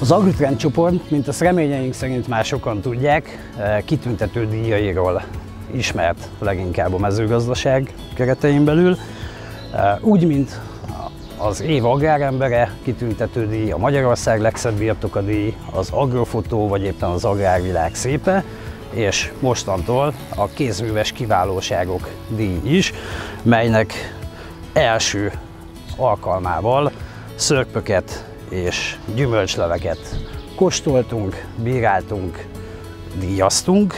Az Agritrend csoport, mint azt reményeink szerint már sokan tudják, kitüntető díjairól ismert leginkább a mezőgazdaság keretein belül. Úgy, mint az év agrárembere kitüntető díj, a Magyarország legszebb birtoka díj, az Agrofotó vagy éppen az Agrárvilág szépe, és mostantól a kézműves kiválóságok díj is, melynek első alkalmával szörpöket és gyümölcsleveket kóstoltunk, bíráltunk, díjaztunk.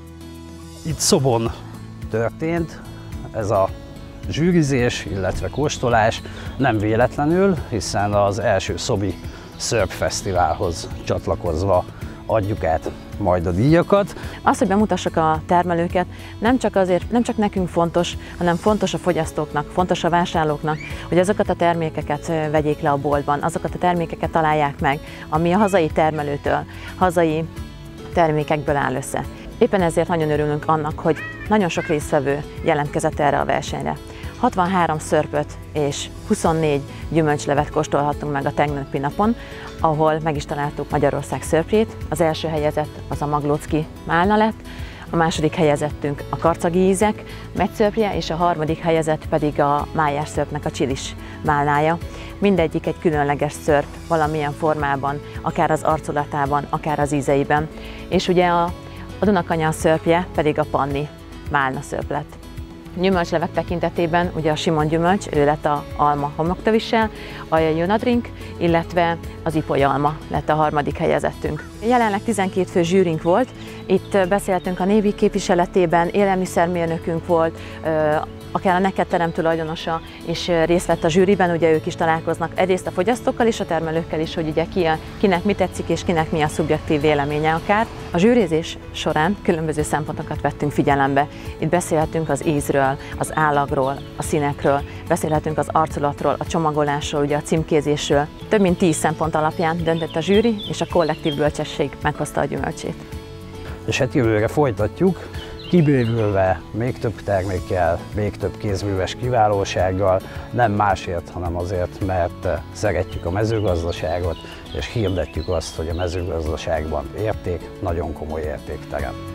Itt Szobon történt ez a zsűrizés, illetve kóstolás nem véletlenül, hiszen az első Szobi Szörpfesztiválhoz csatlakozva adjuk át majd a díjakat. Az, hogy bemutassak a termelőket, nem csak nekünk fontos, hanem fontos a fogyasztóknak, fontos a vásárlóknak, hogy azokat a termékeket vegyék le a boltban, azokat a termékeket találják meg, ami a hazai termelőtől, hazai termékekből áll össze. Éppen ezért nagyon örülünk annak, hogy nagyon sok résztvevő jelentkezett erre a versenyre. 63 szörpöt és 24 gyümölcslevet kóstolhattunk meg a tegnapi napon, ahol meg is találtuk Magyarország szörpjét. Az első helyezett az a maglócki málna lett, a második helyezettünk a karcagi ízek megyszörpje, és a harmadik helyezett pedig a májás szörpnek a csilis málnája. Mindegyik egy különleges szörp valamilyen formában, akár az arculatában, akár az ízeiben. És ugye a Dunakanyar szörpje pedig a panni málna szörp lett. Gyümölcslevek tekintetében ugye a Simon gyümölcs, ő lett a alma homoktövissel, a Jönadrink, illetve az ipolyalma lett a harmadik helyezettünk. Jelenleg 12 fő zsűrink volt, itt beszéltünk a Névi képviseletében, élelmiszermérnökünk volt, akár a Neked tulajdonosa is részt vett a zsűriben, ugye ők is találkoznak egyrészt a fogyasztókkal és a termelőkkel is, hogy ugye kinek mi tetszik és kinek mi a szubjektív véleménye akár. A zsűrizés során különböző szempontokat vettünk figyelembe. Itt beszélhetünk az ízről, az állagról, a színekről, beszélhetünk az arculatról, a csomagolásról, ugye a címkézésről. Több mint 10 szempont alapján döntött a zsűri, és a kollektív bölcsesség meghozta a gyümölcsét. És hát jövőre folytatjuk, kibővülve még több termékkel, még több kézműves kiválósággal, nem másért, hanem azért, mert szeretjük a mezőgazdaságot, és hirdetjük azt, hogy a mezőgazdaságban érték, nagyon komoly érték terem.